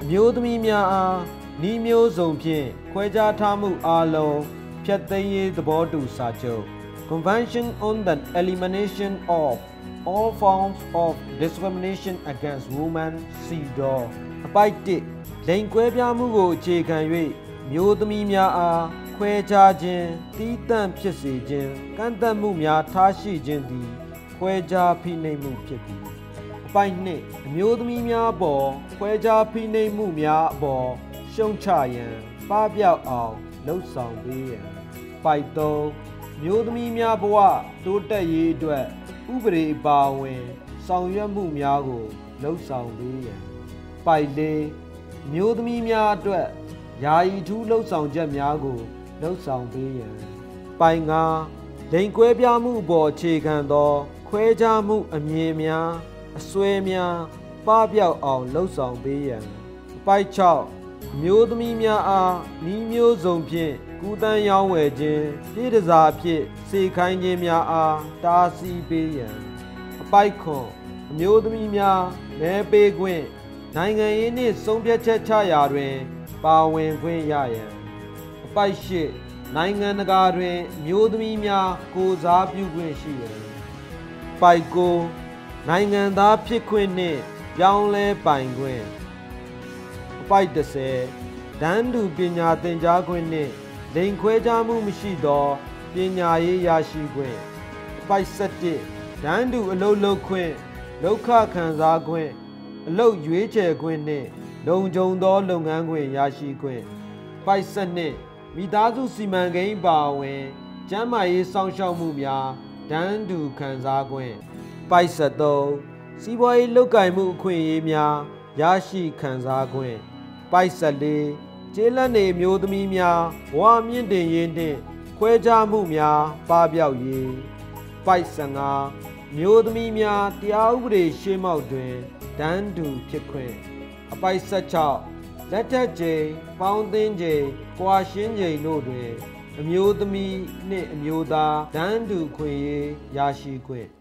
မျိုးသမီးများအားဤမျိုးစုံဖြင့်ခွဲခြားထားမှုအားလုံးဖျက်သိမ်းရေးသဘောတူစာချုပ် Convention on the Elimination of all forms of discrimination against women CEDAW အပိုက်1လိင်ကွဲပြားမှုကိုအခြေခံ၍မျိုးသမီးများအားခွဲခြားခြင်းတီးသန့်ဖြစ်စေခြင်းကန့်သတ်မှုများထားရှိခြင်းသည်ခွဲခြားဖိနှိပ်မှုဖြစ်သည်အပိုက်2အမျိုးသမီးများပေါ်ခွဲခြားဖိနှိပ်မှုများအပေါ်ရှုံချရန်ပပျောက်အောင်လှုံ့ဆော်ပေးရန်ပိုက်3မျိုးသမီးများဘဝတိုးတက်ရေးအတွက်ဥပဒေအပါအဝင်ဆောင်ရွက်မှုများကိုလှုံ့ဆော်ပေးရန်ပိုက်4မျိုးသမီးများအတွက်ယာယီထူးလှုံ့ဆော်ချက်များကိုလှုံ့ဆော်ပေးရန်ပိုက်5လိင်ကွဲပြားမှုအပေါ်အခြေခံသောခွဲခြားမှုအမြင်များအစွဲများပပျောက်အောင်လှုံ့ဆော်ပေးရန်ပိုက်6မျိုးသမီးများအားဤမျိုးစုံဖြင့်ကူးတန်းရောင်းဝယ်ခြင်းပြည်တစားဖြင့်စေခိုင်းခြင်းများအားတားဆီးပေးရန်အပိုက်9အမျိုးသမီးများမဲပေးခွင့်နိုင်ငံရေးနှင့်ဆုံးဖြတ်ချက်ချရာတွင်ပါဝင်ခွင့်ရရန်အပိုက်8နိုင်ငံတကာတွင်အမျိုးသမီးများကိုစားပြုခွင့်ရှိရန်ပိုက်9နိုင်ငံသားဖြစ်ခွင့်နှင့်ပြောင်းလဲပိုင်ခွင့်အပိုက်10တန်းတူပညာသင်ကြားခွင့်နှင့်လိင်ခွဲခြားမှုမရှိသောပညာရေးရရှိခွင့်အပိုက်17တန်းတူအလုပ်လုပ်ခွင့်လုပ်ခခံစားခွင့်အလုပ်ရွေးချယ်ခွင့်နှင့်လုံခြုံသောလုပ်ငန်းခွင်ရရှိခွင့်အပိုက်12မိသားစုစီမံကိန်းပါဝင်ကျန်းမာရေးစောင့်ရှောက်မှုများတန်းတူခံစားခွင့်ပိုက်13စီးပွားရေးလုပ်ကိုင်မှုအခွင့်အရေးများရရှိခံစားခွင့်ပိုက်14ကျေးလက်နေမျိုးသမီးများဘဝမြင့်တင်ရေးနှင့်ခွဲခြားမှုများပပျောက်ရေးပိုက်15မျိုးသမီးများတရားဥပဒေရှေ့မှောက်တွင်တန်းတူဖြစ်ခွင့်အပိုက်16လက်ထက်ချိန်ပေါင်းသင်းချိန်ကွာရှင်းချိန်တို့တွင်အမျိုးသမီးနှင့်အမျိုးသားတန်းတူခွင့်ရေးရရှိခွင့်